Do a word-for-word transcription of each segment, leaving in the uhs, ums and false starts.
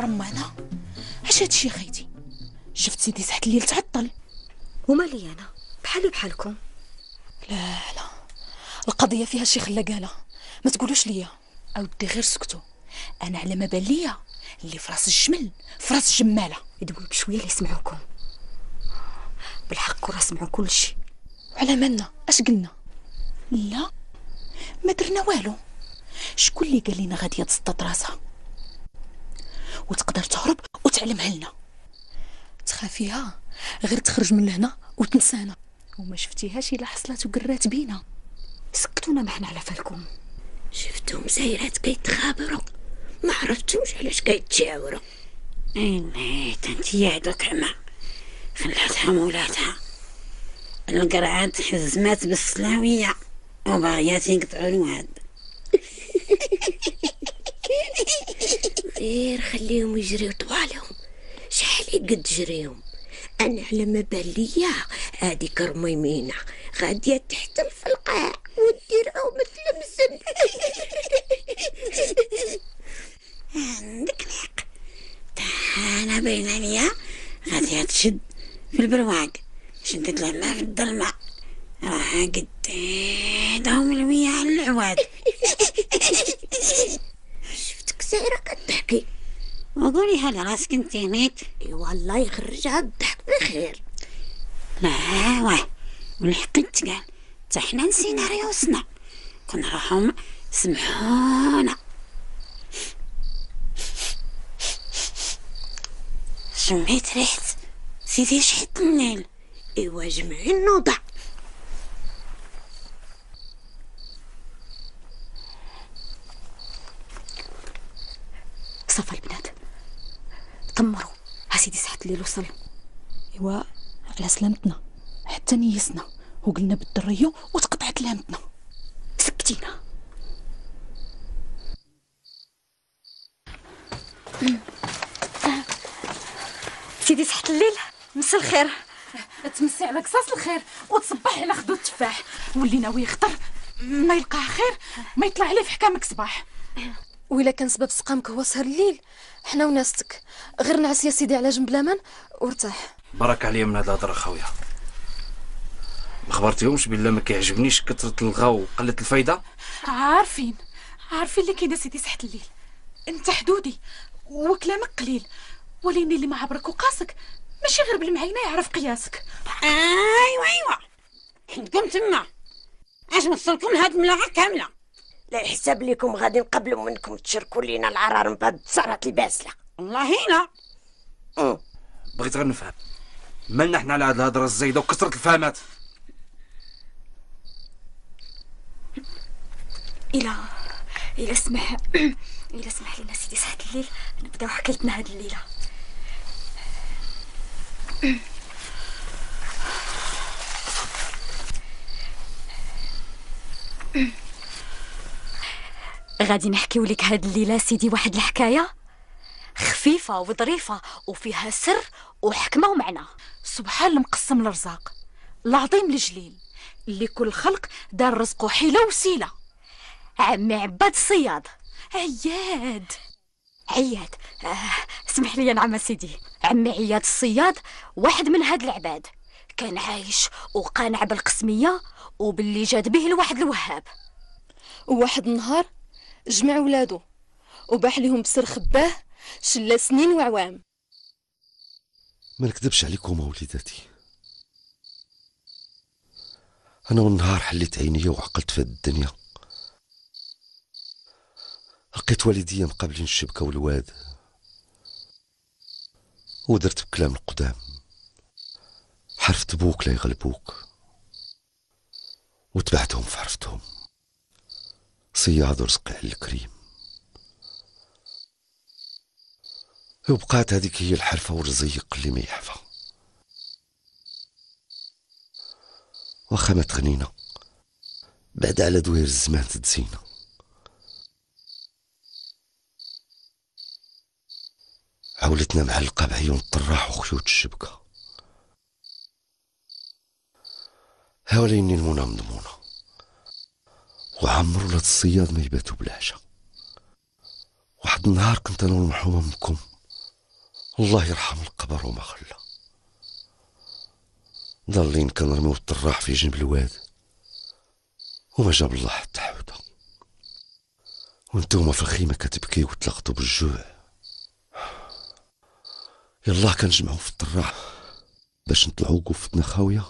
رمانه. اش هادشي خيتي؟ شفت سيدي سحت الليل تعطل. ومالي انا بحالي بحالكم. لا لا، القضيه فيها شي خلاقاله، ما تقولوش ليا. اودي غير سكتوا، انا على ما بان ليا اللي في راس الجمل في راس الجماله. يدوي بشويه اللي يسمعوكم بالحق، وراه سمعوا كل شيء. وعلى مالنا اش قلنا؟ لا ما درنا والو. شكون اللي قال لنا غاديه تصطاد راسها وتقدر تهرب وتعلمها لنا؟ تخافيها غير تخرج من لهنا وتنسانا، وما شفتيهاش الا حصلات وقرات بينا. سكتونا ما حنا على فالكم. شفتهم سايرات كيتخابروا، ما عرفتوش علاش كيتشاوروا. اي نيت انت يا دوك عما خلاتها مولاتها. القرعات حزمات بالسلاويه وباغيات يقطعوا الواد. غير خليهم يجريو طوالهم، شحال قد جريهم. انا على ما بان ليا هاديك رميمينه غاديه تحتل في القاع وديرها مثل مسن. عندك الحق، انا باينه ليا غاديه تشد في البرواق. شدت لها في الظلمه راه قديدهم الويا على العواد. شفتك سايره كتحكي وقوليها لراسك انت نيت. والله يخرجها الضحك بخير. لا واه والحق تقال حتى حنا نسينا ريوسنا، كنا راهم سمحونا. شميت ريحة سيدي شحت الليل. ايوا جمعي النوضع. صفا البنات تمروا، ها سيدي سحت الليل وصل. ايوا على سلامتنا، حتى نيسنا وقلنا بالدريو وتقطعت لامتنا. سكتينا. سيدي سحت الليل مسا الخير. تمسي على قصاص الخير وتصبح على خدو التفاح، واللي ناوي يخطر ما يلقاه خير ما يطلع عليه في حكامك صباح. وإلا كان سبب سقامك هو سهر الليل، حنا وناستك غير نعس يا سيدي على جنب الامان وارتاح. برك عليا من هاد الهضره خويا. ما خبرتيهمش بالله ما كيعجبنيش كثره الغاو وقله الفايده. عارفين عارفين اللي كاين سيدي سحت الليل، انت حدودي وكلامك قليل، ولكن اللي ما عبرك وقاسك ماشي غير بالمعينه يعرف قياسك. ايوا ايوا حدكم تما، اش وصلكم لهاد الملاعه كامله؟ لا يحسب لكم غادي نقبلوا منكم تشركوا لينا العرارم بهاد التصارات الباسله. والله لا. أه. بغيت غير نفهم مالنا حنا على هاد الهضره الزايده وكثره الفهمات. الى الى سمح الى سمح لنا سيدي سحت الليل نبداو حكايتنا هاد الليله. غادي نحكيو لك هاد الليله سيدي واحد الحكايه خفيفه وظريفه وفيها سر وحكمه ومعنى. سبحان المقسم الرزاق العظيم الجليل اللي كل خلق دار رزقه حيله وسيله. عمي عباد الصياد. عياد عياد آه اسمح لي نعم سيدي. عمي عياد الصياد واحد من هاد العباد، كان عايش وقانع بالقسميه وباللي جاد به لواحد الوهاب. وواحد النهار جمع ولادو وباح لهم بسر خباه شلا سنين وعوام. ما نكذبش عليكم وليداتي، انا والنهار حليت عينيا وعقلت في هاد الدنيا، لقيت والديا مقابلين الشبكه والواد، ودرت بكلام القدام، حرفت بوك لا يغلبوك وتبعتهم في حرفتهم. صياد ورزقي على الكريم، وبقات هذيك هي الحرفه والرزيق اللي ما يحفى. واخا ما تغنينا بعد على دوير الزمان تدزينا. عولتنا معلقه بعيون الطراح وخيوط الشبكه، هاوليني المنى مضمونه، وعمر ولاد الصياد ما يباتوا بالعشاء. واحد النهار كنت انا والمرحومه امكم الله يرحم القبر وما خلى. ضالين كنرميو الطراح في جنب الواد وما جاب الله حتى حوده، وانتوما في الخيمة كتبكيو وتلقطوا بالجوع. يلا كنجمعو في الطراح باش نطلعو وقفتنا خاوية.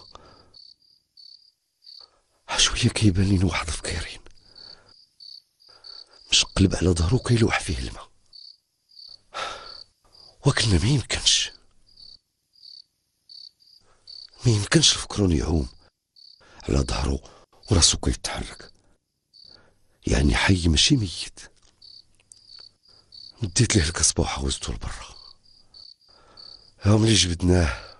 شوية كيبان لينا واحد فكيرين مش قلب على ظهرو كيلوح فيه الماء، وكنا ما يمكنش ما يمكنش الفكرون يعوم على ظهرو وراسو كيتحرك، يعني حي ماشي ميت. مديت ليه الكسبة وزتو لبرا. ها ملي جبدناه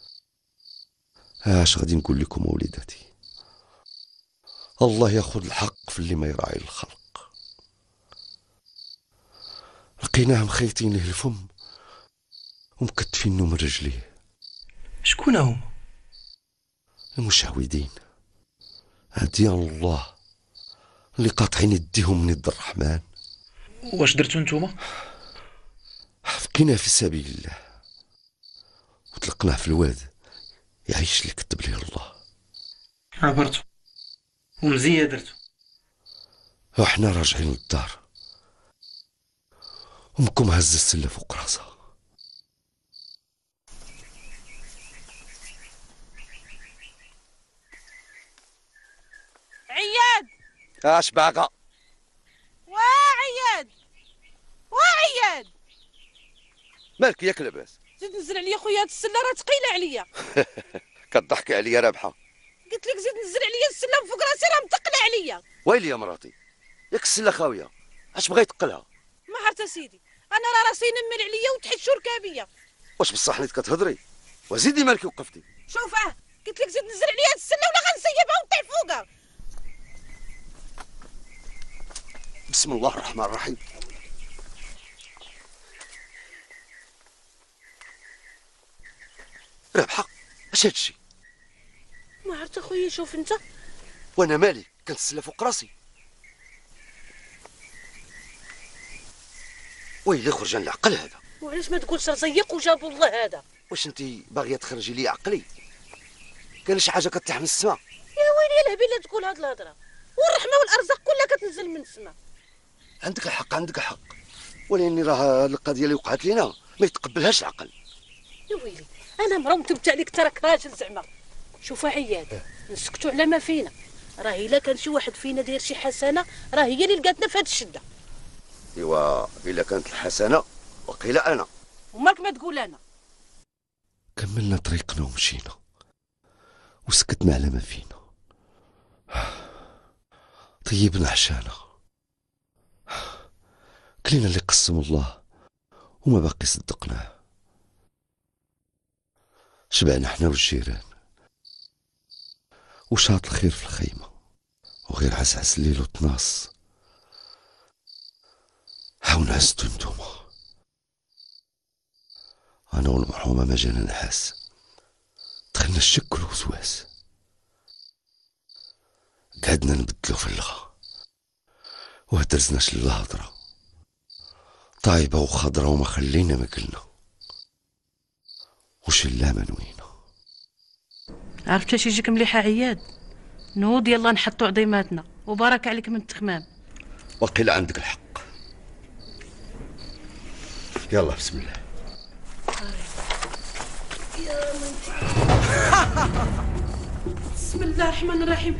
اش غادي نقول لكم وليداتي، الله ياخذ الحق في اللي ما يراعي الخلق. لقيناه مخيطين له الفم ومكتفينو من رجليه. شكون هما؟ المشعوذين عديان الله اللي قاطعين يديهم من يد الرحمن. واش درتو نتوما؟ بقينا في سبيل الله وطلقناه في الواد يعيش اللي كتب ليه الله. عبرتو ومزيه درتو. وحنا راجعين للدار امكم هز السله فوق راسها. عياد اش باقا؟ وا عياد وا عياد مالك ياك لاباس؟ زيد نزل عليا خويا هاد السله راه ثقيله عليا. كضحكي عليا رابحه. قلت لك زيد نزل عليا السله من فوق راسي راه مثقله عليا. ويلي يا مراتي ياك السله خاويه اش بغيت تقلها؟ ما عرفت اسيدي انا راه راسي ينمل عليا وتحشو ركابيه. واش بصح نيت كتهضري؟ وزيدي مالك وقفتي؟ شوف اه قلت لك زيد نزل عليا هاد السله ولا غنسيبها ونطيح فوقها. بسم الله الرحمن الرحيم. رابحه اش هادشي؟ ما عرفت اخويا شوف انت. وانا مالي كانت السله فوق راسي. ويلي خرج عن العقل هذا. وعلاش ما تقولش رزيق وجابوا الله هذا؟ واش انتي باغيه تخرجي لي عقلي؟ كان شي حاجه كطيح من السماء؟ يا ويلي يا الهبيل لا تقول هاد الهضره، والرحمه والارزاق كلها كتنزل من السماء. عندك الحق عندك الحق، ولكن راه القضيه اللي وقعت لينا ما يتقبلهاش العقل. يا ويلي انا مرا ومتبت عليك تراك راجل زعما. شوف عياد نسكتوا على ما فينا، راه الا كان شي واحد فينا داير شي حسنه راه هي اللي لقاتنا في هاد الشده. ايوا الا كانت الحسنه وقيل انا. ومالك ما تقول انا. كملنا طريقنا ومشينا وسكتنا على ما فينا. طيبنا عشانا كلينا اللي قسم الله وما باقي صدقناه. شبعنا حنا والجيران وشاط الخير في الخيمة، وغير عسعس الليل وطناس. هاو نعستو نتوما، انا والمرحومة ما جانا نحاس، دخلنا الشك والوسواس، قعدنا نبدلو في اللغة وهدرزناش للهضرة طايبة وخضرة وما خلينا ما قلنا وش لا ما نوينا. عرفت اش يجيك مليحه عياد؟ نوض يلا نحطو عظيماتنا وبارك عليك من التخمام. وقيل عندك الحق. يلا بسم الله. بسم الله الرحمن الرحيم.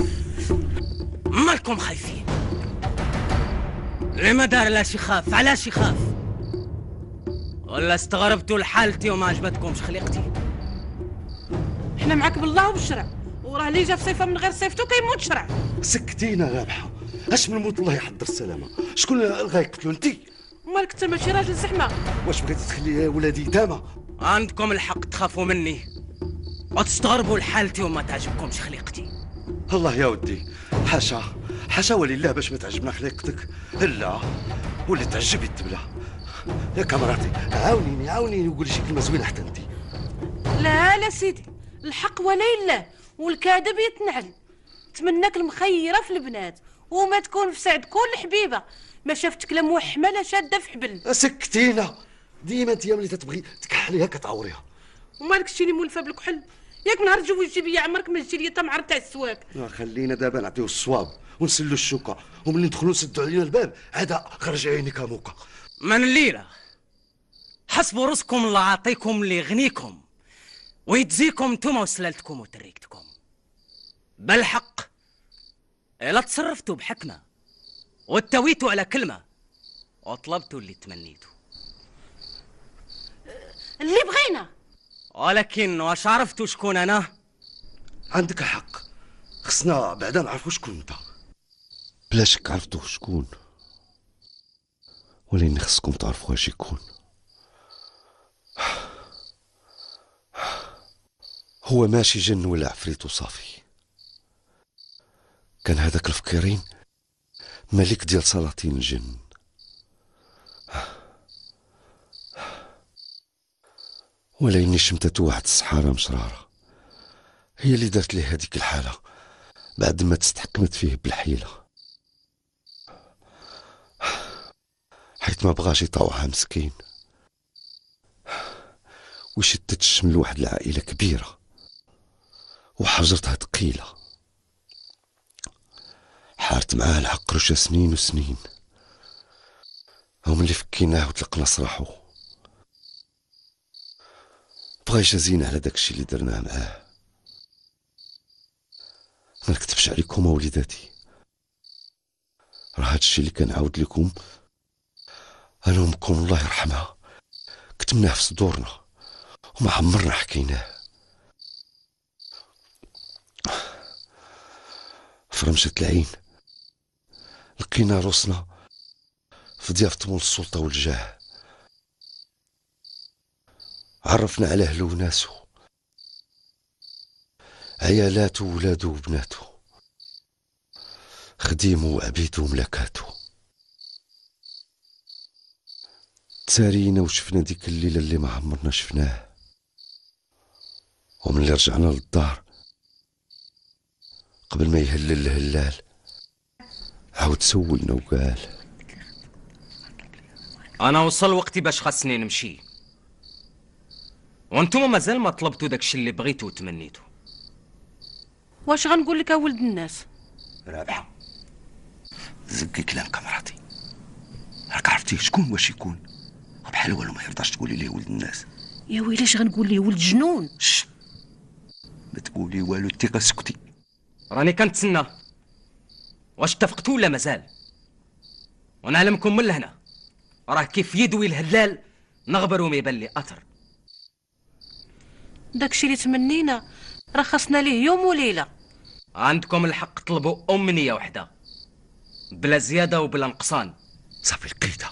مالكم خايفين؟ ليه ما دار لاش يخاف؟ علاش يخاف؟ ولا استغربتوا لحالتي وما عجبتكمش خليقتي؟ احنا معاك بالله وبالشرع، وراه اللي جا في صيفه من غير صيفته كيموت شرع. سكتينا رابحه، اش من موت الله يحضر السلامه. شكون اللي يقتلو انتي؟ مالك انت ماشي راجل زحمه؟ واش بغيتي تخلي ولادي يتامى؟ عندكم الحق تخافوا مني وتستغربوا لحالتي وما تعجبكمش خليقتي. الله يا ودي، حاشا حاشا ولله باش ما تعجبنا خليقتك، لا واللي تعجب يتبلى. يا كامراتي عاونيني عاونيني وقولي شي كلمه زوينه حتى انتي. لا لا سيدي، الحق ولا لله والكاذب يتنعل. نتمناك المخيره في البنات وما تكون في سعد كل حبيبه ما شافتك لا موحمه لا شاده في حبل. سكتينا ديما انت ملي تتبغي تكحليها كتعوريها. ومالك شتيني مولفه بالكحل؟ ياك نهار تزوجتي بيا عمرك ما جبتي لي حتى معرف تاع السواك. خلينا دابا نعطيو الصواب ونسلو الشوكه، وملي ندخلو نسدو علينا الباب عاد خرج عينيك موكا. من الليله حسبوا رزقكم الله عاطيكم اللي يغنيكم ويجزيكم نتوما وسلالتكم وتريكتكم. بالحق الا تصرفتوا بحكمه واتويتوا على كلمه وطلبتوا اللي تمنيتوا اللي بغينا، ولكن واش عرفتوا شكون انا؟ عندك الحق، خصنا بعدا نعرفوا شكون انت. بلا شك عرفتوا شكون، ولكن خصكم تعرفوا واش يكون. هو ماشي جن ولا عفريت وصافي، كان هذاك الفقيرين ملك ديال سلاطين الجن. ولكني شمتت واحد السحارة مشرارة هي اللي دارت ليه هذيك الحالة بعد ما تستحكمت فيه بالحيلة، حيت ما بغاش يطوعها مسكين وشدت الشمل واحد العائلة كبيرة وحجرتها ثقيلة، حارت معاه العقرشة سنين وسنين، وملي فكيناه وطلقنا سراحو بغا يجازينا على داكشي اللي درناه معاه. ما نكتبش عليكم وليداتي، راه هادشي اللي كنعاود لكم انا وامكم الله يرحمها كتمناه في صدورنا وما عمرنا حكيناه. فرمشة العين لقينا روسنا في ضيافة مول السلطة والجاه، عرفنا على أهله وناسه، عيالاته وولاده وبناته، خديمه وعبيده وملكاته. تسارينا وشفنا ديك الليلة اللي ما عمرنا شفناه، ومن اللي رجعنا للدار قبل ما يهلل الهلال عاود سولنا وقال: انا وصل وقتي باش خاصني نمشي، وانتم مازال ما طلبتوا داكشي اللي بغيتوا وتمنيتوا. واش غنقول لك اولد الناس؟ رابحة زكي كلامك مراتي، راك عرفتي شكون واش يكون، بحال والو ما يرضاش تقولي ليه ولد الناس. يا ويلي اش غنقول ليه ولد جنون؟ شت ما تقولي والو انت سكتي. راني كنتسنى، واش اتفقتوا ولا مازال؟ ونعلمكم من لهنا راه كيف يدوي الهلال نغبر وما يبان لي اثر. داكشي اللي تمنينا راه خاصنا ليه يوم وليله. عندكم الحق طلبوا امنيه وحده بلا زياده وبلا نقصان. صافي لقيتها،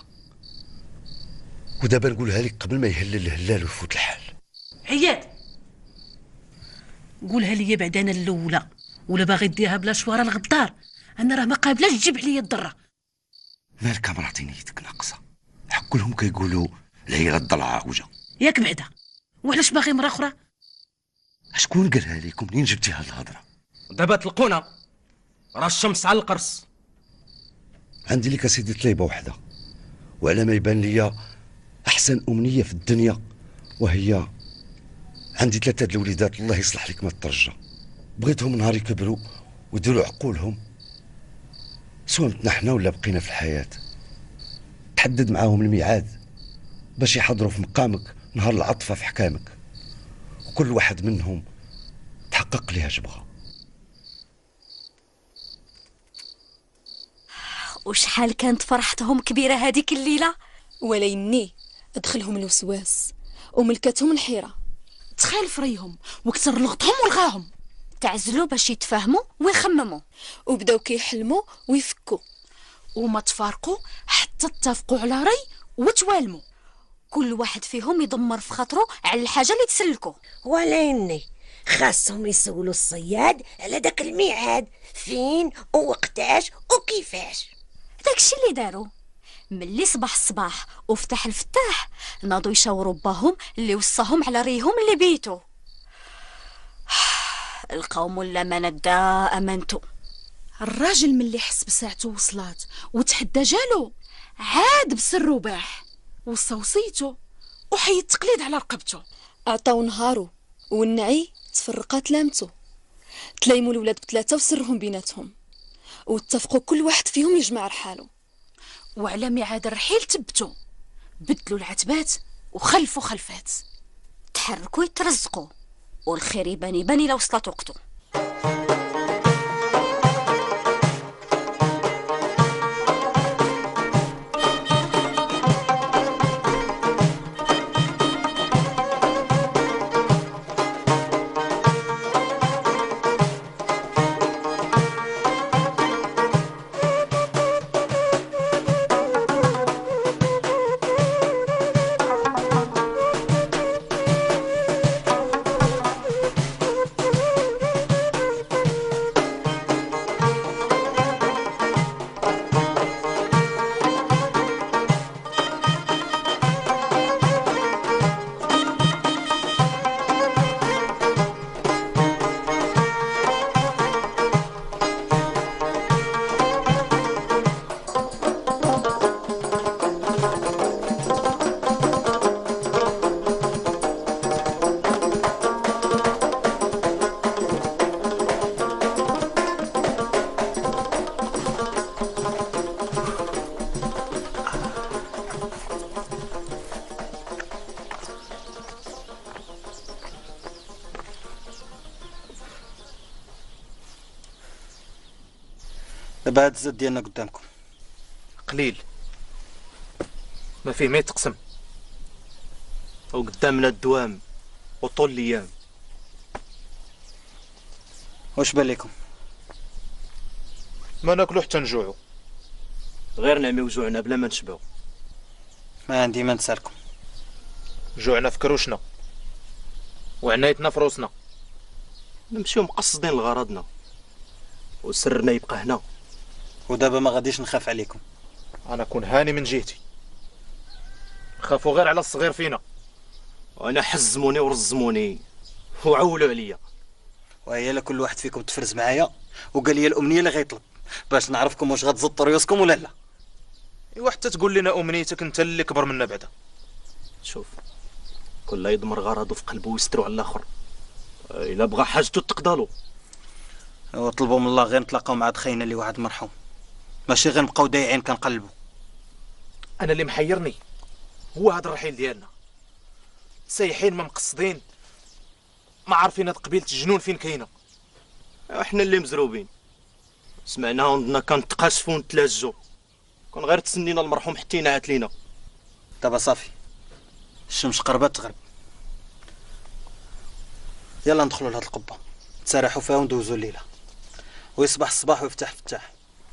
ودابا نقولها لك قبل ما يهلل الهلال ويفوت الحال. عياد قولها لي بعد انا الاولى، ولا باغي ديها بلا شواره الغدار، انا راه ما قابلاش تجيب عليا الضره. مالك مراتي نيتك ناقصه، حق كلهم كيقولوا العيله الضلعه عوجه. ياك بعدا، وعلاش باغي مرا اخرى؟ شكون قالها لكم منين جبتيها الهضره؟ دابا تلقونا راه الشمس على القرص. عندي لك اسيدي طليبه وحده، وعلى ما يبان ليا احسن امنيه في الدنيا، وهي عندي ثلاثه د الوليدات الله يصلح لك ما ترجى، بغيتهم نهار يكبروا ويديروا عقولهم، سواء متنا حنا ولا بقينا في الحياه، تحدد معاهم الميعاد باش يحضروا في مقامك نهار العطفه في حكامك، وكل واحد منهم تحقق ليها جبغه. وشحال كانت فرحتهم كبيرة هذيك الليلة، وليني ادخلهم الوسواس وملكتهم الحيرة. تخيل فريهم وكسر لغتهم ولغاهم، تعزلوا باش يتفاهموا ويخمموا، وبداو كيحلموا ويفكوا، وما تفارقوا حتى اتفقوا على ري وتوالموا. كل واحد فيهم يدمر في خاطره على الحاجة اللي تسلكوا. وليني خاصهم يسولوا الصياد على داك الميعاد فين ووقتاش وكيفاش. داكشي اللي داروا ملي صباح الصباح وفتح الفتاح، ناضوا يشاوروا باهم اللي وصاهم على ريهم اللي بيتو. القوم ولا من دا امنتو. الراجل ملي حس بساعته وصلات وتحدى جالو عاد بسر وباح، وصى وصيته وحي التقليد على رقبته. عطاو نهارو والنعي تفرقات لامته. تلايموا الولاد بثلاثه وسرهم بيناتهم، واتفقوا كل واحد فيهم يجمع رحالو. وعلى ميعاد الرحيل تبتوا، بدلوا العتبات وخلفوا خلفات. تحركوا يترزقوا، والخير يبان يبان الا وصلت وقته. دابا هاد الزاد ديالنا قدامكم قليل ما فيه ما يتقسم، وقدامنا الدوام وطول الايام. واش بان لكم؟ ما ناكلو حتى نجوعو، غير نعميو جوعنا بلا ما نشبعو. ما عندي ما نسالكم. جوعنا في كروشنا وعنايتنا في روسنا، نمشيو مقصدين لغرضنا وسرنا يبقى هنا. ودابا ما غاديش نخاف عليكم، انا كون هاني من جهتي، نخافو غير على الصغير فينا. وانا حزموني ورزموني وعولوا عليا، وهي لا كل واحد فيكم تفرز معايا وقال لي الامنيه اللي غيطلب باش نعرفكم واش غتزطوا ريوسكم ولا لا. ايوا حتى تقول لنا امنيتك انت اللي كبر منا بعدا. شوف، كل يضمر غرضه في قلبه ويسترو على الاخر. الا بغى حاجته تقضالو. وطلبوا من الله غير نتلاقاو مع دخينا اللي واحد مرحوم، ماشي غير نبقاو دايعين كنقلبوا. انا اللي محيرني هو هذا الرحيل ديالنا، سايحين ما مقصدين، ما عارفين هاد قبيله الجنون فين كاينه. احنا اللي مزروبين، سمعناها عندنا كنتقاسفو ونتلاجو، كون غير تسنينا المرحوم حتى ينعت لينا. دابا صافي، الشمس قربت تغرب، يلا ندخلوا لهاد القبه نتسارحوا فيها وندوزوا الليله، ويصبح الصباح ويفتح فتاح.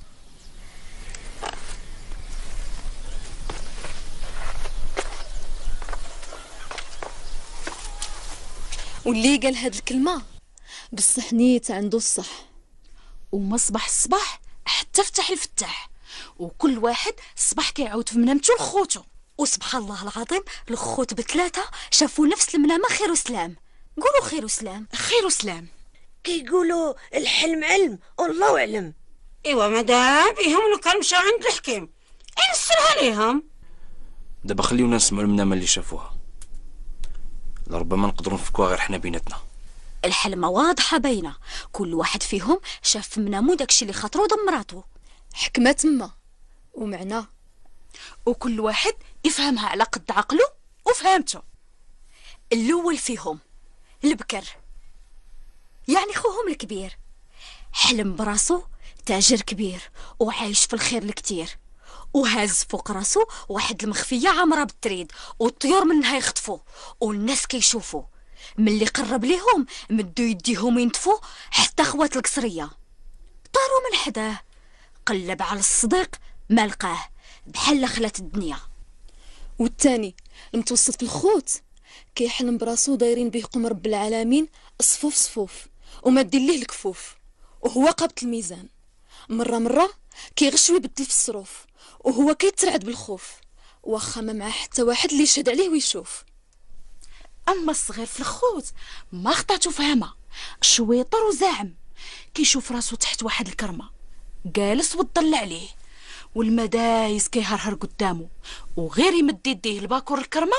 واللي قال هاد الكلمه بصح نيت عنده الصح. وما صبح الصباح حتى فتح الفتاح، وكل واحد صبح كيعاود في منامته لخوتو. وسبحان الله العظيم الخوت بثلاثه شافوا نفس المنامه خير وسلام. قولوا خير وسلام. خير وسلام. كيقولوا الحلم علم والله اعلم. ايوا مادا بهم لو كان مشاو عند الحكيم ينسرها ليهم. دابا خليونا نسمعوا المنامه اللي شافوها، لربما نقدروا نفكوها غير حنا بيناتنا. الحلمه واضحه باينه، كل واحد فيهم شاف في منامو داكشي اللي خاطرو ضم مراتو. حكمه تما ومعناه، وكل واحد يفهمها على قد عقله وفهمته. الاول فيهم البكر، يعني خوهم الكبير، حلم براسو تاجر كبير وعايش في الخير الكتير، وهاز فوق راسو واحد المخفيه عامره بالتريد، والطيور منها يخطفوا والناس كيشوفوا. ملي قرب ليهم مدو يديهم ينتفوا حتى خوات القصريه طاروا من حداه. قلب على الصديق ما لقاه، بحال خلات الدنيا. والثاني المتوسط في الخوت كيحلم براسو دايرين به قم رب العالمين صفوف صفوف وما دير ليه الكفوف، وهو قابط الميزان. مره مره كيغش ويبدل في الصروف، وهو كيترعد بالخوف واخا ما معاه حتى واحد اللي يشهد عليه ويشوف. اما الصغير في الخوت ما خطاتو فهمه، شويطر وزاعم، كيشوف راسو تحت واحد الكرمه جالس وتضل عليه، والمدايس كيهرهر قدامه، وغير يمد يديه لباكور الكرمه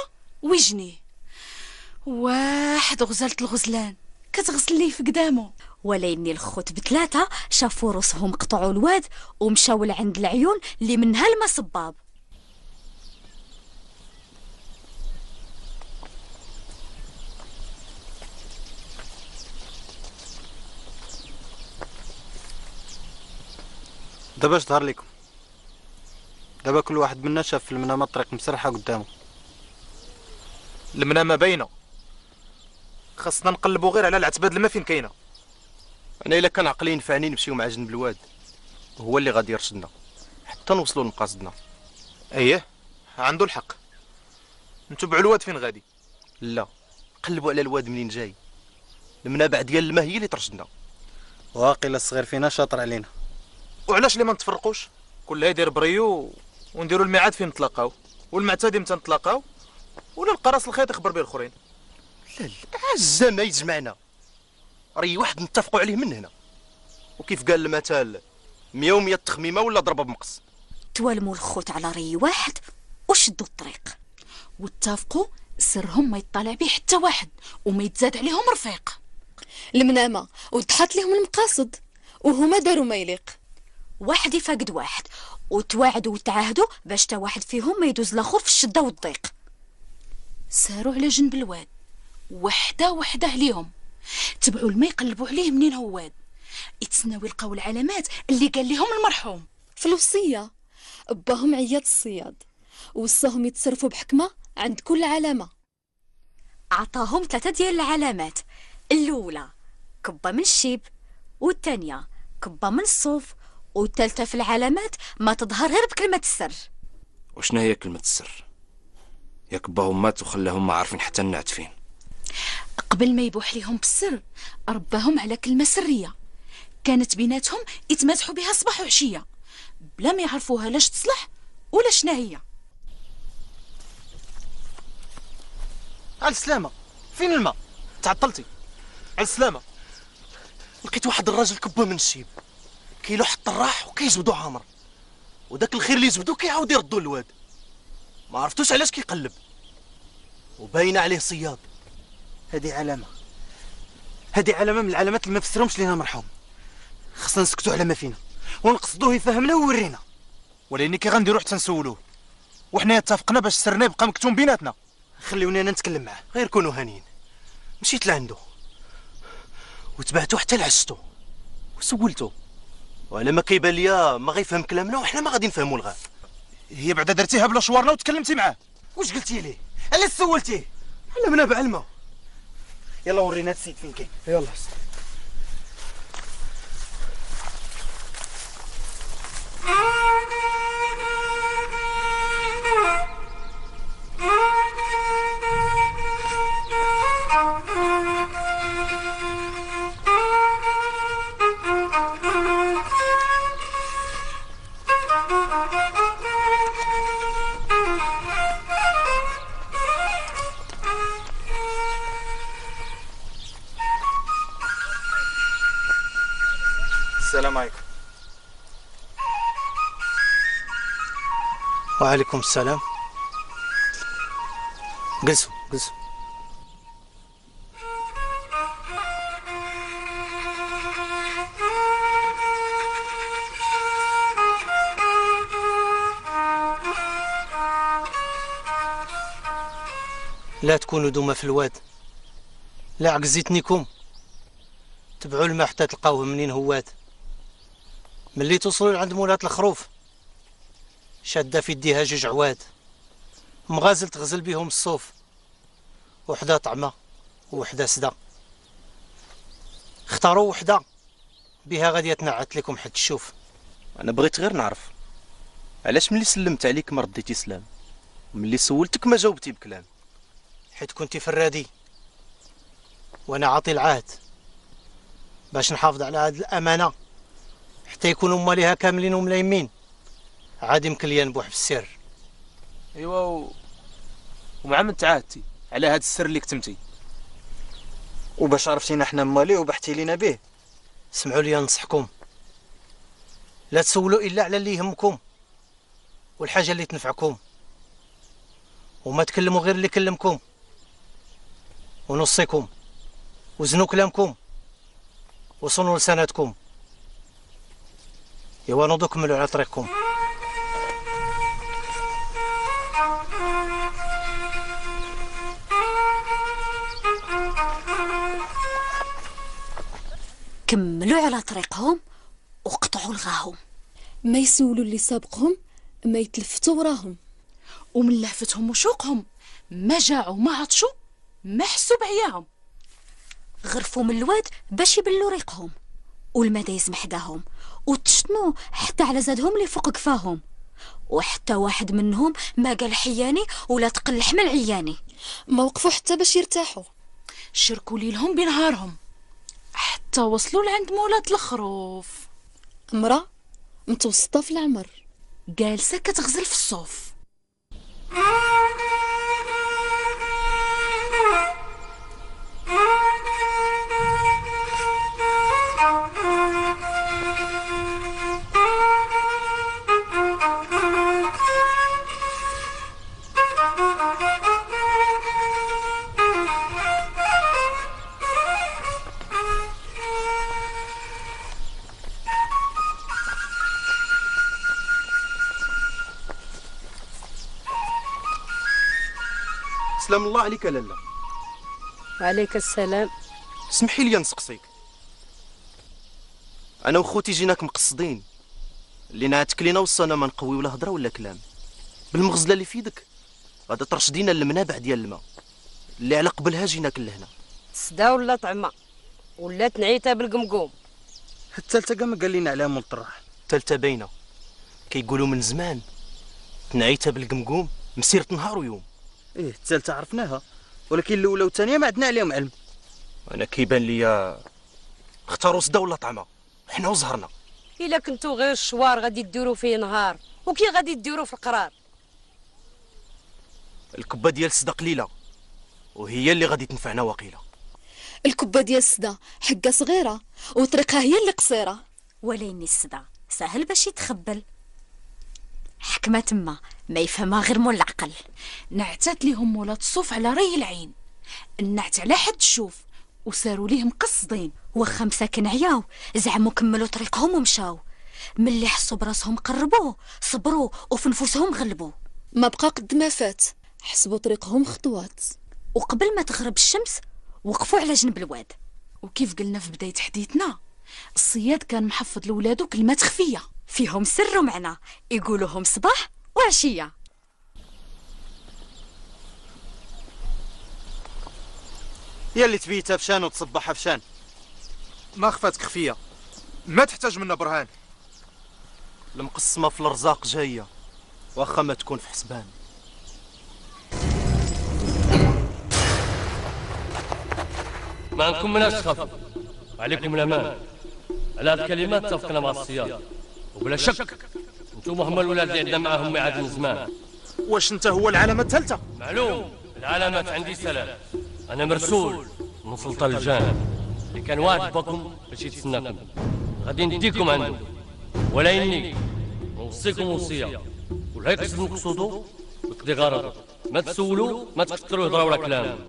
ويجني واحد غزالة الغزلان كتغسل ليه في قدامه. وليني الخوت بثلاثة شافوا روسهم قطعوا الواد ومشاو لعند العيون اللي منها الماء صباب. دابا اش ظهر لكم؟ دابا كل واحد منا شاف في المنامه الطريق مسرحه قدامه. المنامه باينه، خاصنا نقلبوا غير على العتبه الماء فين كاينه. انا الا كان عقلي ينفعني نمشيو مع جنب الواد، هو اللي غادي يرشدنا حتى نوصلوا لمقاصدنا. اييه عنده الحق، نتبعوا الواد فين غادي. لا، قلبوا على الواد منين جاي، المنابع ديال الماء هي اللي ترشدنا. واقيلا الصغير فينا شاطر علينا. وعلاش اللي ما نتفرقوش؟ كل يدير بريو ونديروا الميعاد فين نتلاقاو، والمعتادي متى نتلاقاو، ولا نلقى راس الخيط يخبر به الاخرين. لا لا عزة ما يجمعنا، ري واحد نتفقوا عليه من هنا. وكيف قال المثل مية ومية تخميمه ولا ضربه بمقص. توالموا الخوت على ري واحد وشدوا الطريق واتفقوا سرهم ما يطلع به حتى واحد وما يتزاد عليهم رفيق. المنامه وضحت لهم المقاصد وهما داروا ما يليق. واحد يفقد واحد وتواعدوا وتعاهدوا باش تا واحد فيهم ما يدوز الاخر في الشده والضيق. ساروا على جنب الواد وحده وحده عليهم، تبعوا الماء يقلبوا عليه منين هو واد، يتسناو يلقاو العلامات اللي قال لهم المرحوم. في الوصيه باهم عياط الصياد وصاهم يتصرفوا بحكمه عند كل علامه. عطاهم ثلاثه ديال العلامات، الاولى كبه من الشيب، والثانيه كبه من الصوف، والثالثه في العلامات ما تظهر غير بكلمه السر. وشنا هي كلمه السر؟ يا كباهم مات وخلاهم ما عارفين حتى النعت فين. قبل ما يبوح ليهم بالسر رباهم على كلمه سريه كانت بيناتهم يتمازحوا بها صباح وعشيه بلا ما يعرفوها لاش تصلح ولا شنا هي. على السلامه، فين الماء؟ تعطلتي. على السلامه. لقيت واحد الراجل كبه من الشيب، كيلوح الطراح وكيجبدو عامر، وداك الخير اللي جبدو كيعاود يردو للواد. ما عرفتوش علاش كيقلب، وباينه عليه صياد. هذه علامه، هذه علامه من العلامات اللي ما فسرهمش لينا المرحوم. خصنا نسكتوا على ما فينا ونقصدوه يفهمنا ويورينا. ولكن كي غنديرو حتى نسولوه، وحنا اتفقنا باش سرنا يبقى مكتوم بيناتنا. خليوني انا نتكلم معاه. غير كونوا هانيين. مشيت لعندو وتبعتو حتى لعشتو وسولتو، وعلى ما كيبان ليا ما غيفهم كلامنا وحنا ما غادي نفهموا الغا. هي بعدا درتيها بلا شوارنا وتكلمتي معاه. واش قلتي ليه؟ علاش سولتيه؟ على منابع الماء. يلا ورينا هاد السيد فين كاين. يلا. السلام عليكم. وعليكم السلام. جلسوا جلسوا. لا تكونوا دوما في الواد، لا عكزيتنيكم. تبعوا الماء حتى تلقاوه منين هوات. ملي توصلوا لعند مولات الخروف شاده في يديها جوج عواد، مغازل تغزل بهم الصوف، وحده طعمه وحده سدا. اختاروا وحده بها غادي يتنعت لكم حد الشوف. انا بغيت غير نعرف علاش ملي سلمت عليك ما رديتي سلام، وملي سولتك ما جاوبتي بكلام. حيت كنتي فرادي وانا عاطي العهد باش نحافظ على هاد الامانه حتى يكونوا ماليها كاملين وملايمين. عاد يمكن ليا نبوح بالسر. ايوا و... ومع من تعاهدتي على هاد السر اللي كتمتي؟ وباش عرفتينا حنا ماليه وبحتي لينا به. سمعوا لي ننصحكم، لا تسولوا الا على اللي يهمكم والحاجه اللي تنفعكم، وما تكلموا غير اللي كلمكم، ونصيكم وزنوا كلامكم وصنوا لساناتكم. يوا نوضوا كملوا على طريقكم. كملوا على طريقهم وقطعوا لغاهم. ما يسولوا اللي سابقهم، ما يتلفتوا وراهم. ومن لهفتهم وشوقهم ما جاعوا ما عطشوا ما حسوا بعياهم. غرفوا من الواد باش يبلوا ريقهم، والمدا يسمح داهم، وتشتنوا حتى على زادهم اللي فوق كفاهم، وحتى واحد منهم ما قال حياني ولا تقل لحم العياني. ما وقفوا حتى باش يرتاحوا، شركوا ليلهم بنهارهم حتى وصلوا لعند مولات الخروف. امرأة متوسطة في العمر جالسة كتغزل في الصوف. سلام الله عليك لالا. وعليك السلام. اسمحي لي نسقسيك، انا وخوتي جيناك مقصدين اللي نعتك لينا وصانا ما نقوي ولا هضره ولا كلام. بالمغزله اللي في يدك غادا ترشدينا المنابع ديال الماء اللي على قبلها جيناك لهنا. صدا ولا طعمه ولا تنعيتها بالقمقوم. الثالثه كاع ما قال لينا عليها مول الطراح. الثالثه باينه، كيقولوا من زمان تنعيتها بالقمقوم مسيره نهار ويوم. ايه الثالثه عرفناها، ولكن الاولى والثانيه ما عندنا عليهم علم. انا كيبان ليا اختاروا صدا ولا طعمه، حنا وزهرنا. الا كنتو غير الشوار غادي ديروا فيه نهار، وكي غادي ديروا في القرار؟ الكبه ديال الصدا قليله وهي اللي غادي تنفعنا وقيله. الكبه ديال الصدا حقه صغيره وطريقها هي اللي قصيره. وليني الصدا سهل باش يتخبل، حكمه تما ما يفهمها غير مول العقل. نعتات ليهم مولات الصوف على ري العين، النعت على حد الشوف وساروا ليه مقصدين. واخا مساكن عياو زعموا كملوا طريقهم ومشاو، ملي حسوا براسهم قربوا صبروا وفي نفوسهم غلبوا. ما بقى قد ما فات، حسبوا طريقهم خطوات، وقبل ما تغرب الشمس وقفوا على جنب الواد. وكيف قلنا في بداية حديثنا، الصياد كان محفظ لولادو كلمات خفية فيهم سر ومعنى يقولوهم صباح وعشية. يا اللي تبيتها فشان وتصبحها فشان. ما خفاتك خفيه، ما تحتاج منا برهان. المقسمه في الرزاق جايه واخا ما تكون في حسبان. ما عندكم مناش تخافوا، عليكم الامان. على هذه الكلمات اتفقنا مع الصياد، وبلا شك انتم هما الولاد اللي عندنا معاهم ميعاد من زمان. واش انت هو العلامه الثالثه؟ معلوم، العلامات عندي ثلاث. انا مرسول من سلطان الجان اللي كان واعد بكم باش يتسناكم، غادي نديكم عنده. ولا اني نوصيكم وصيه، ولا يقصد نقصدوا ويقضي غرضه. ما تسولوا، ما تكثروا هضره ولا كلام.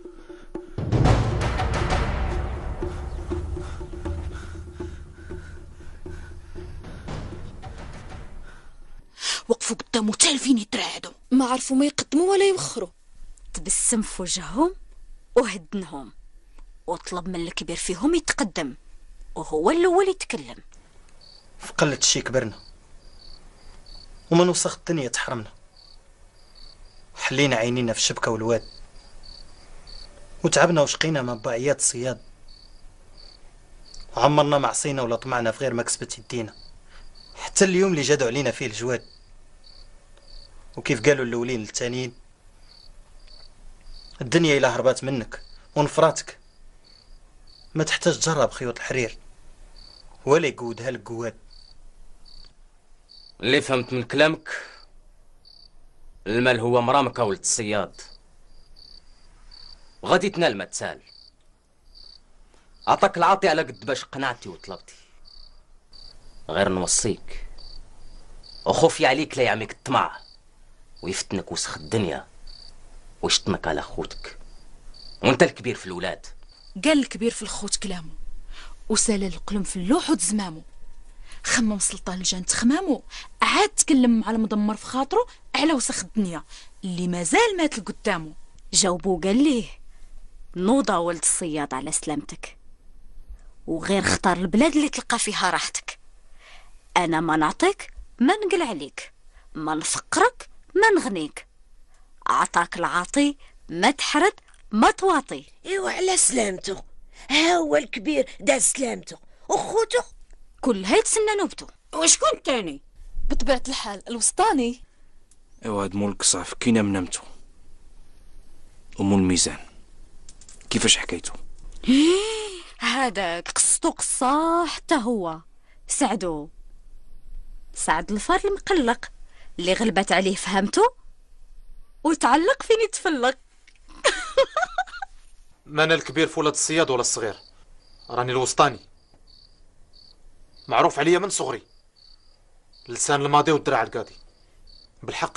وقفوا قدامه تالفين يتراعدوا، ما عرفوا ما يقدموا ولا يوخروا. تبسم في وجههم وهدنهم، وطلب من الكبير فيهم يتقدم وهو الاول يتكلم. في قلة الشي كبرنا ومن وسخ الدنيا تحرمنا، حلينا عينينا في الشبكة والواد، وتعبنا وشقينا من بعيات الصياد، وعمرنا ما عصينا ولا طمعنا في غير ما كسبت يدينا، حتى اليوم اللي جادوا علينا فيه الجواد. وكيف قالوا الاولين للتانيين، الدنيا إلا هربات منك ونفراتك ما تحتاج تجرب خيوط الحرير ولا يقودها لك قواد. اللي فهمت من كلامك، المال هو مرامك ولد الصياد، وغادي تنال ما تسال. عطاك العاطي على قد باش قنعتي وطلبتي، غير نوصيك وخوفي عليك لا يعميك الطمع ويفتنك وسخ الدنيا وشتمك على خوتك، وانت الكبير في الولاد. قال الكبير في الخوت كلامه، وسال القلم في اللوح وتزمامو. خمم سلطان الجان تخمامو، عاد تكلم مع المدمر في خاطرو على وسخ الدنيا اللي مازال مات لقدامو. جاوبو قال ليه نوضة ولد الصياد على سلامتك، وغير اختار البلاد اللي تلقى فيها راحتك. انا ما نعطيك ما نقل عليك، ما نفقرك ما نغنيك، عطاك العاطي ما تحرد ما تواطي. ايوا على سلامته، ها هو الكبير داز سلامته وخوته كلها يتسنى نوبته. وشكون تاني؟ بطبيعة الحال الوسطاني. ايوا هاد مول القصاف كينا منامتو ومول الميزان كيفاش حكايته؟ هذاك قصتو قصة حتى هو سعدو سعد الفار المقلق اللي غلبت عليه فهمته وتعلق فين يتفلق. ما انا الكبير في ولاد الصياد ولا الصغير، راني الوسطاني، معروف عليا من صغري، لسان الماضي والدراع القاضي، بالحق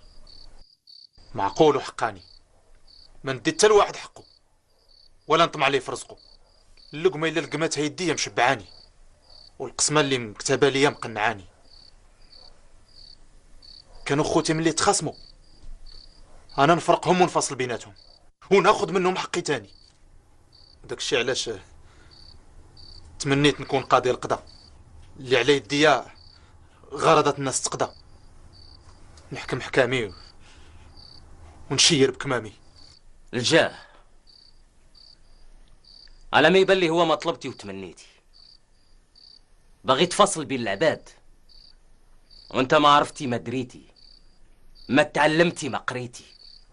معقول وحقاني، ما ندي حتى لواحد حقه ولا نطمع عليه في رزقه. اللقمه اللي لقمتها يديا مشبعاني، والقسمه اللي مكتبه ليا مقنعاني. كانوا خوتي ملي تخاصموا انا نفرقهم ونفصل بيناتهم وناخذ منهم حقي تاني. داك الشيء علاش تمنيت نكون قاضي القضاء اللي على يديا غرضت الناس تقضى، نحكم حكامي ونشير بكمامي. الجاه على ما يبان لي هو ما طلبتي وتمنيتي، بغيت فصل بين العباد، وانت ما عرفتي ما دريتي، ما تعلمتي ما قريتي.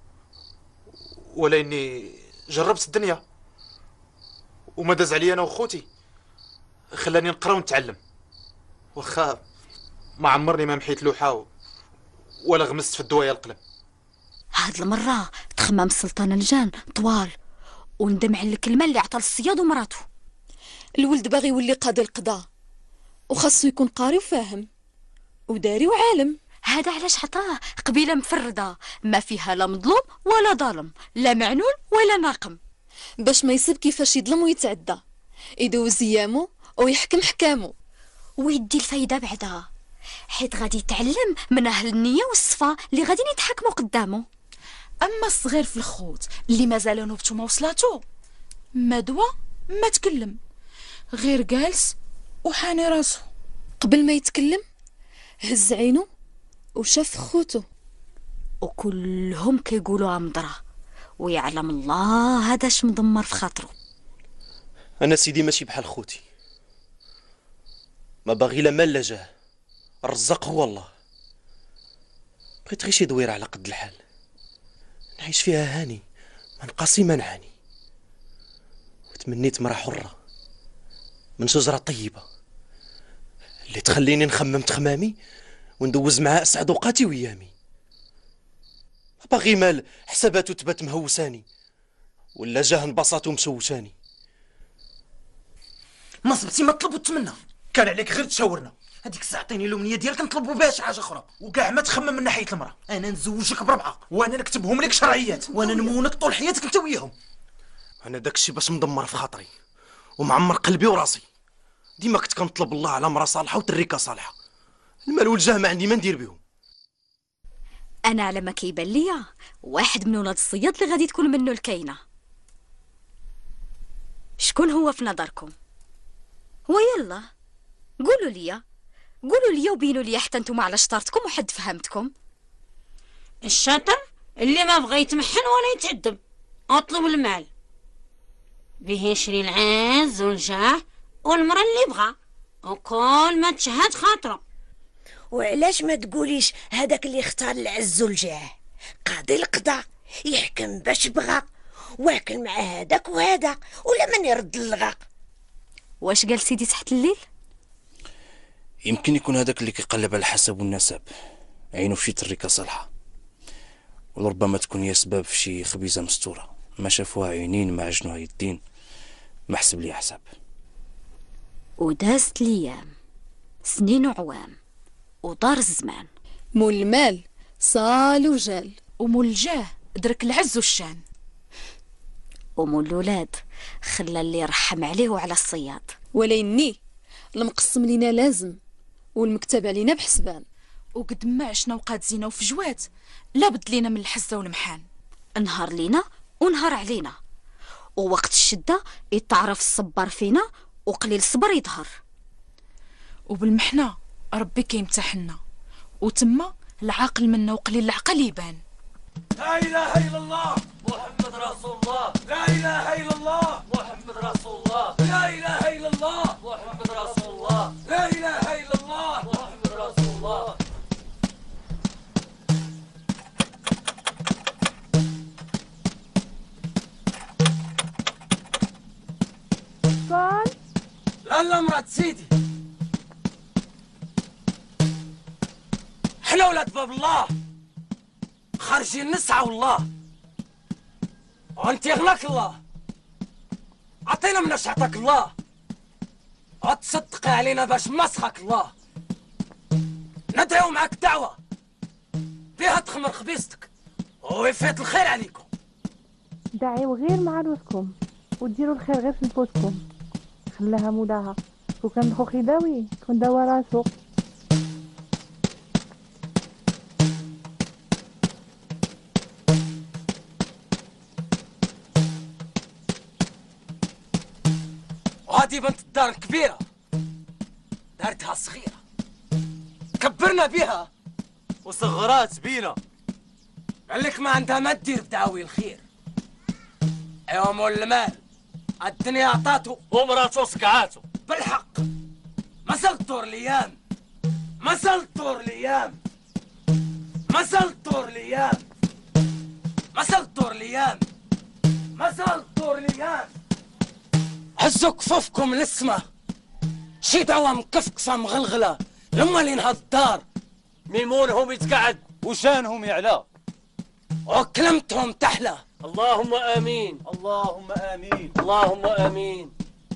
ولا اني جربت الدنيا وما داز عليا انا وخوتي، خلاني نقرا ونتعلم، واخا ما عمرني ما محيت لوحه ولا غمست في الدوايه القلم. هاد المرة تخمم السلطان الجان طوال وندم على الكلمة اللي عطى الصياد ومراته. الولد باغي يولي قاضي القضاء، وخاصو يكون قاري وفاهم وداري وعالم. هذا علاش عطاه قبيلة مفردة ما فيها لا مظلوم ولا ظالم، لا معنون ولا ناقم، باش ما يصيب كيفاش يظلم ويتعدى، يدوز ايامو ويحكم حكامو ويدي الفايدة بعدها، حيت غادي يتعلم من اهل النية والصفا اللي غاديين يتحكموا قدامه. اما الصغير في الخوت اللي مازال نوبته ما وصلاتو، ما دوا ما تكلم، غير جالس وحاني راسو. قبل ما يتكلم هز عينو وشاف خوتو، وكلهم كيقولوا عمضرة، ويعلم الله هذا اش مضمر في خاطره. انا سيدي ماشي بحال خوتي، ما باغي لا مال لا جاه، الرزاق هو الله. بغيت غير شي دويره على قد الحال نعيش فيها هاني، ما نقاسي ما نعاني. وتمنيت مرا حره من شجره طيبه اللي تخليني نخمم تخمامي وندوز معها اسعد اوقاتي ويامي. ما باغي مال حساباتو تبات مهوساني، ولا جاه انبساط ومشوشاني. ما صبتي ما طلب وتمنى، كان عليك غير تشاورنا. هذيك الساعه عطيني الامنيه ديالك نطلبوا بها شي حاجه اخرى، وكاع ما تخمم من ناحيه المراه. انا نزوجك بربعه وانا نكتبهم لك شرعيات وانا نمونك طول حياتك انت وياهم. انا داكشي باش مدمر في خاطري ومعمر قلبي وراسي. ديما كنت كنطلب الله على مرا صالحه وتريكه صالحه، المال والجاه ما عندي ما ندير بهم. انا على ما كيبان ليا واحد من ولاد الصياد اللي غادي تكون منه الكاينه. شكون هو في نظركم؟ ويلا قولوا لي قولوا لي وبينوا لي حتى نتوما على شطارتكم وحد فهمتكم. الشاطر اللي ما بغى يتمحن ولا يتعدم، اطلب المال به يشري العز والجاه والمرا اللي بغى وكل ما تشهد خاطره. وعلاش ما تقوليش هذاك اللي اختار العز والجاه قاضي القضاء يحكم باش بغى، واكل مع هذاك وهذا ولا من يرد الغاق. واش قال سيدي تحت الليل؟ يمكن يكون هذاك اللي كيقلب على الحسب والنسب عينو في شي تريكه صالحه، ولربما تكون هي سبب في شي خبيزه مستوره ما شافوها عينين ما عجنوها يدين، ما حسب لي حساب. ودازت الايام سنين وعوام ودار الزمان. مول المال صال وجال، ومول الجاه درك العز والشان. ومول الولاد خلى اللي يرحم عليه وعلى الصياد. وليني المقسم لينا لازم والمكتب علينا بحسبان. وقد ما عشنا وقات زينه وفجوات لابد لينا من الحزه والمحان. نهار لينا ونهار علينا، ووقت الشده يتعرف الصبار فينا وقليل الصبر يظهر. وبالمحنه ربي كيمتحنا وتما العاقل منا وقليل العقل يبان. لا اله الا الله محمد رسول الله. لا اله الا الله محمد رسول الله. لا اله الا الله محمد رسول الله. لا اله الا الله محمد رسول الله. قال لا مرات سيدي، حنا ولاد باب الله خارجين نسعى والله، وانت يغناك الله، عطينا من عطاك الله، وتصدقي علينا باش مسخك الله. ندعو معاك دعوة بها تخمر خبيزتك ويفيت الخير عليكم. دعيو غير مع روسكم وديروا الخير غير في نفوسكم. خلاها مولاها وكان خوخي داوي كون داوى راسو. وهادي بنت الدار الكبيرة دارتها صغيرة كبرنا بيها وصغرات بينا. قال لك ما عندها ما تدير بدعاوي الخير. ايوا مول المال الدنيا عطاتو ومراتو سقعاتو بالحق. مسل طور الايام، مسل طور الايام، مسل طور الايام، مسل طور الايام، مسل طور الايام. هزوا كفوفكم للسما، شي دعوة مكفكفة مغلغلة لما اللي نهض الدار. ميمونهم يتقعد وشانهم يعلى وكلمتهم تحلى. اللهم امين، اللهم امين، اللهم امين.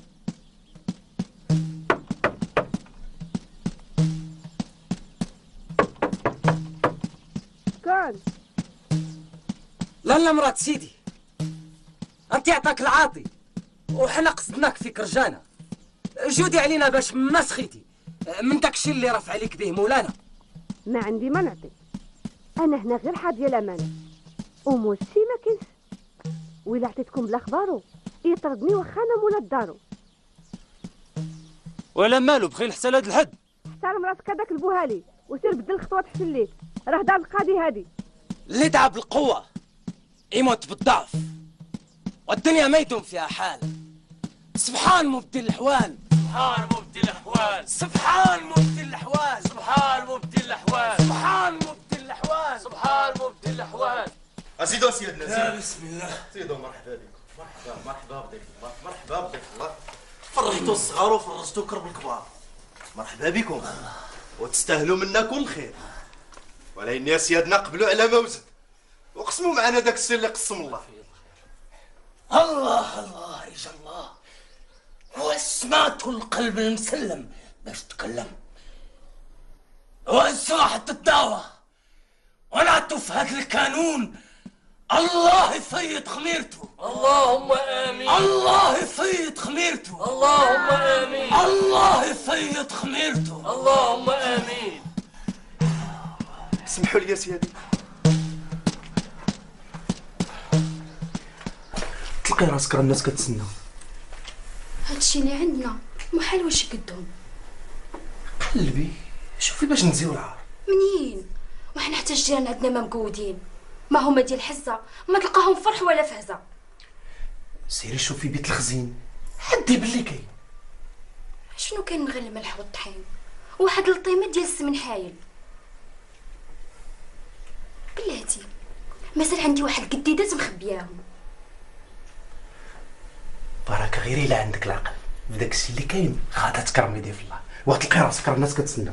كان لا لا مرات سيدي، انت يعطاك العاطي وحنا قصدناك فيك رجانا. جودي علينا باش ما سخيتي من داكشي اللي رفع عليك به مولانا. ما عندي ما نعطي، انا هنا غير حاد ديال الامانه وموشي ما كاينش. وإلا عطيتكم بالاخبارو يطردني واخا انا مولات دارو. ولا مالو بخيل حتى لهاد الحد. اختار مراتك هذاك البوهالي وسير بدل الخطوات حتى الليل، راه دار القاضي هادي. اللي دعا بالقوة يموت بالضعف، والدنيا ما يدوم فيها حال. سبحان مبدل الأحوال، سبحان مبدل الأحوال، سبحان مبدل الأحوال، سبحان مبدل الأحوال، سبحان مبدل الأحوال، سبحان مبدل الأحوال. أزيدوا سيدنا يا بسم الله. زيدوا مرحبا بكم. مرحبا مرحبا بضيف الله، مرحبا بضيف الله. فرحتوا الصغار وفرجتوا كرب الكبار. مرحبا بكم وتستاهلوا منا كل خير. ولكن يا سيادنا قبلوا على ما وزد وقسموا معنا داك السر اللي قسم الله. الله الله رجال الله، وسمعت القلب المسلم باش تكلم، وسمعت الدعوة ونعتوا في هذا القانون. الله يفيض خميرته، اللهم امين. الله يفيض خميرته، اللهم امين. الله يفيض خميرته، اللهم امين. اسمحوا لي يا سيادي. تلقي راسك راه الناس كتسنى. هادشي اللي عندنا محال واش يقدهم. قلبي شوفي باش نزيو العار. منين وحنا حتى الجيران عندنا ما مقودين، ما هما ديال الحزه ما تلقاهم فرح ولا فهزه. سيري شوفي بيت الخزين حدي باللي كاين. شنو كاين من غير الملح والطحين وواحد الطيمه ديال السمن حايل. بلاتي مازال عندي واحد القديدات مخبياهم. بركه غير الا عندك العقل بداك الشيء اللي كاين غادا تكرمي ديال الله وتلقي راسك راه الناس كتسنى.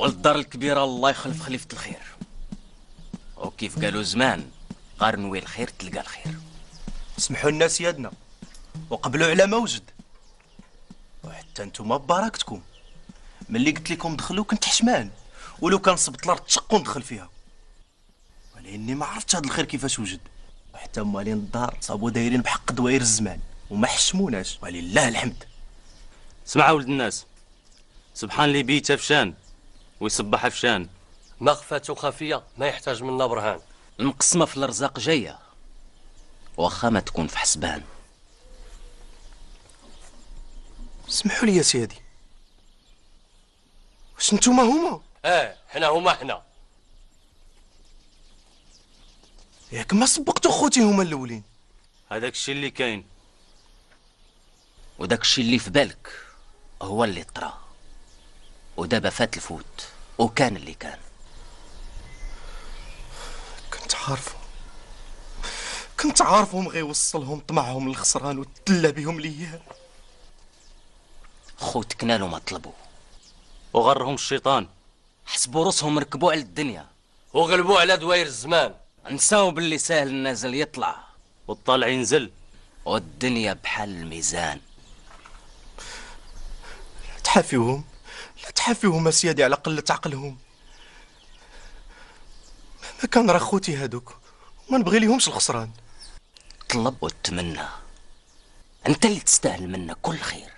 والدار الكبيرة الله يخلف خليفة الخير، وكيف قالوا زمان غار نوي الخير تلقى الخير. سمحوا لنا سيادنا وقبلوا على ما وجد، وحتى نتوما ببركتكم ملي قلت لكم دخلوا كنت حشمان، ولو كان صبت الارض تشق وندخل فيها، ولاني ما عرفتش هذا الخير كيفاش وجد، وحتى موالين الدار صابوا دايرين بحق دوائر الزمان وما حشموناش ولله الحمد. اسمع ولد الناس، سبحان اللي بيته فشان ويصبح فشان. مخفة خفية ما يحتاج منا برهان. المقسمة في الارزاق جاية واخا ما تكون في حسبان. اسمحوا لي يا سيادي، واش نتوما هما؟ اه حنا هما حنا. ياك ما سبقتوا خوتي هما الاولين. هذاك الشيء اللي كاين، وداك الشيء اللي في بالك هو اللي طرا، ودابا فات الفوت وكان اللي كان. كنت عارفه كنت عارفهم غيوصلهم طمعهم للخسران وتدلى بهم ليا. خوتك نالوا ما طلبوا وغرهم الشيطان، حسبوا راسهم ركبوا على الدنيا وغلبوا على دوائر الزمان، نساو باللي ساهل النازل يطلع والطالع ينزل، والدنيا بحال الميزان. لا تحافيوهم لا تحافيوهم سيادي على قلة عقلهم. مهما كان راه خوتي هادوك وما نبغي ليهمش الخسران. طلب وتمنى، انت اللي تستاهل منا كل خير.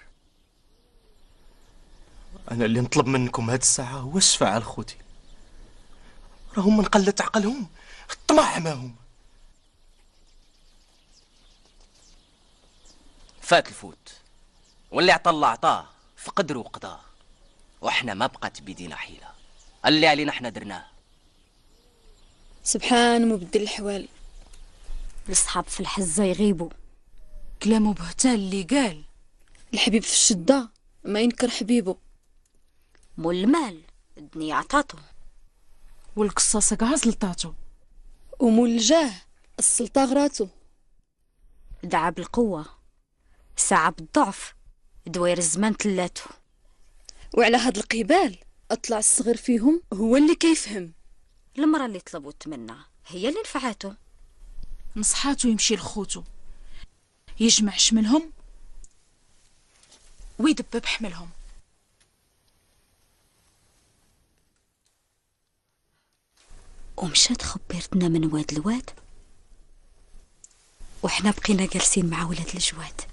انا اللي نطلب منكم هاد الساعه هو الشفاعه لخوتي، راهم من قلة عقلهم الطمع معهم. فات الفوت، واللي عطى الله عطاه في قدر وقضاه، وحنا ما بقات بيدينا حيله، اللي علينا حنا درناه. سبحان مبدل الحوال. الصحاب في الحزه يغيبوا. كلامه بهتان اللي قال. الحبيب في الشده ما ينكر حبيبه. مول المال الدنيا عطاتو، والقصاصه كاع زلطاتو، ومول الجاه السلطه غراتو. دعا بالقوه ساعة بالضعف، دوير الزمان تلاتو. وعلى هاد القبال اطلع الصغير فيهم هو اللي كيفهم. المرأة اللي طلبو تمنى هي اللي نفعاتو. نصحاتو يمشي لخوتو يجمع شملهم ويدبب حملهم. ومشات خبرتنا من واد الواد، وحنا بقينا جالسين مع ولاد الجواد.